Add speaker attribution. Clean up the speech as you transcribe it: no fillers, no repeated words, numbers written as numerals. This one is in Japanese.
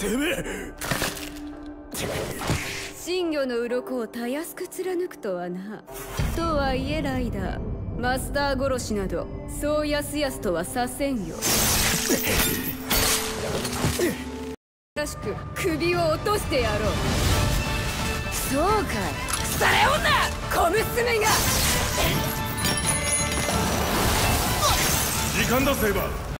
Speaker 1: てめえ。
Speaker 2: 真魚の鱗をたやすく貫くとはな。とはいえライダー、マスター殺しなどそうやすやすとはさせんよ。らしく首を落としてやろう。そうかい、腐れ女、小娘が。
Speaker 1: 時間だセイバー。